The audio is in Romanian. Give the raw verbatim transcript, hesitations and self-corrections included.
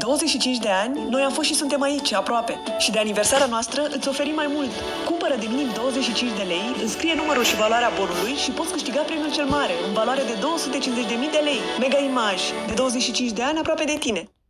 douăzeci și cinci de ani, noi am fost și suntem aici, aproape. Și de aniversarea noastră îți oferim mai mult. Cumpără de minim douăzeci și cinci de lei, înscrie numărul și valoarea bonului și poți câștiga premiul cel mare, în valoare de două sute cincizeci de mii de lei. Mega Image, de douăzeci și cinci de ani, aproape de tine.